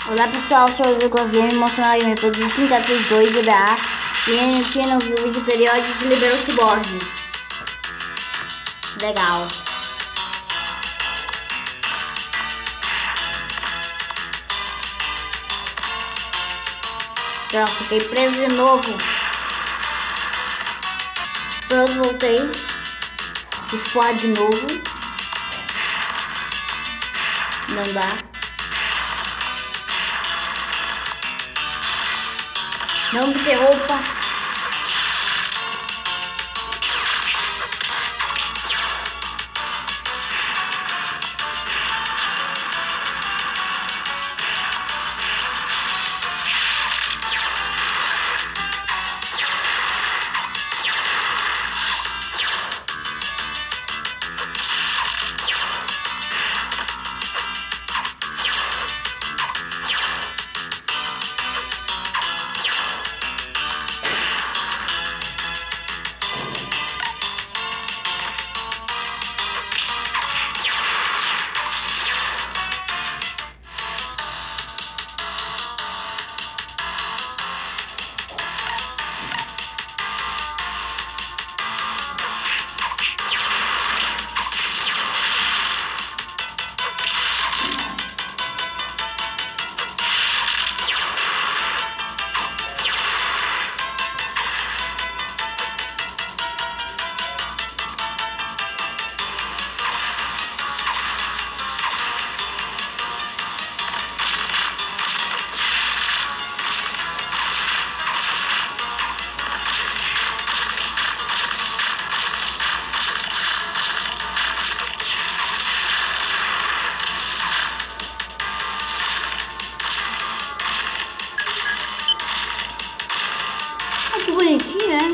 Olá pessoal, sou o Douglas Game, mostrando aí meu produto 532 GBA. E aqui no vídeo anterior a gente liberou o Cyborg. Legal. Pronto, fiquei preso de novo. Pronto, voltei. Esfoar de novo. Não dá. Não me interrompa. Que bonitinho, né?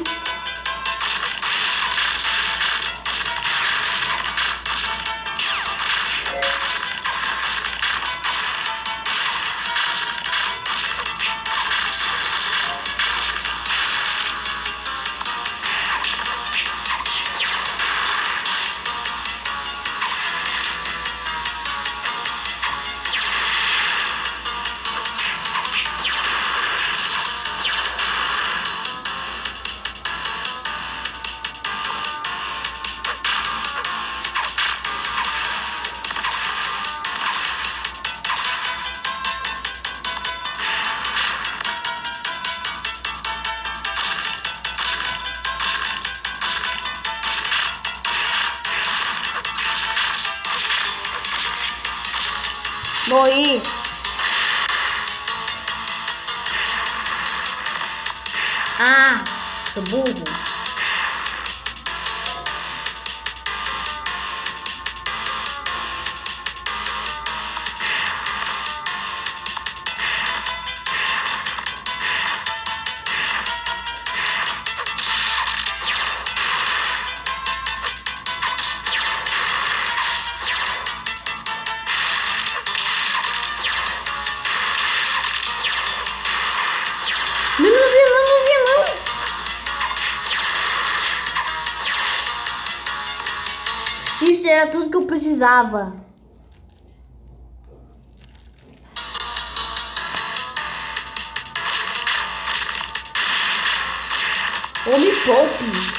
Vou ir. Ah, tô burro. Isso era tudo que eu precisava. Ou me poupe.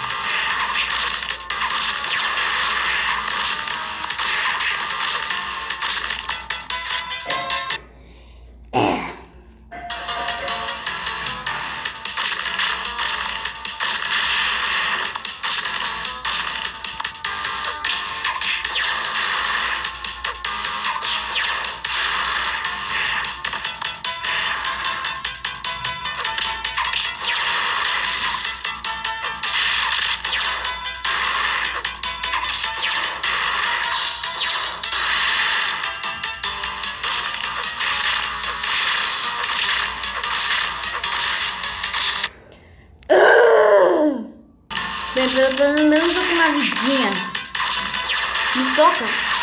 Pelo menos eu tenho uma vidinha. Me toca.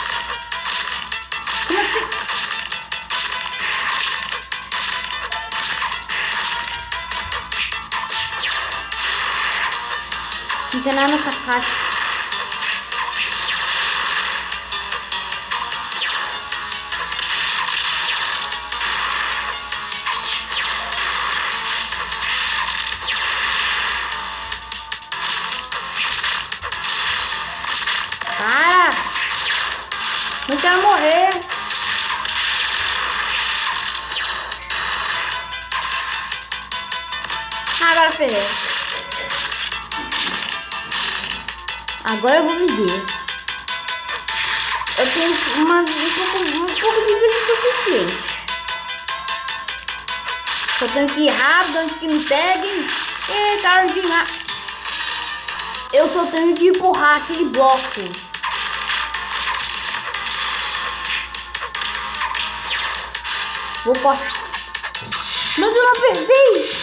Como assim? Não tem nada nessa caixa. Não quero morrer. Agora ferrei. Agora eu vou viver. Eu tenho um pouco de vida suficiente. Só tenho que ir rápido antes que me peguem. Eita, Arjuna. Eu só tenho que empurrar aquele bloco. Opa. Mas eu não apertei.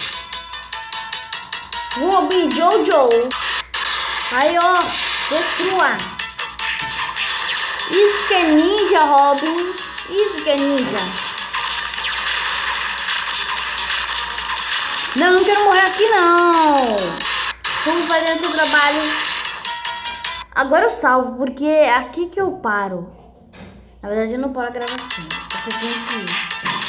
Robin Jojo. Aí, ó. Destrua. Isso que é ninja, Robin. Isso que é ninja. Não, não quero morrer aqui, não. Vamos fazer o seu trabalho. Agora eu salvo, porque é aqui que eu paro. Na verdade, eu não paro a gravação. Eu só tenho que ir.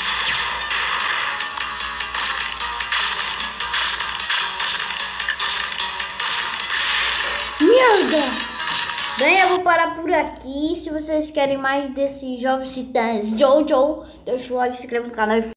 Merda! Bem, eu vou parar por aqui. Se vocês querem mais desses Jovens Titãs Jojo, deixa o like, se inscreva no canal e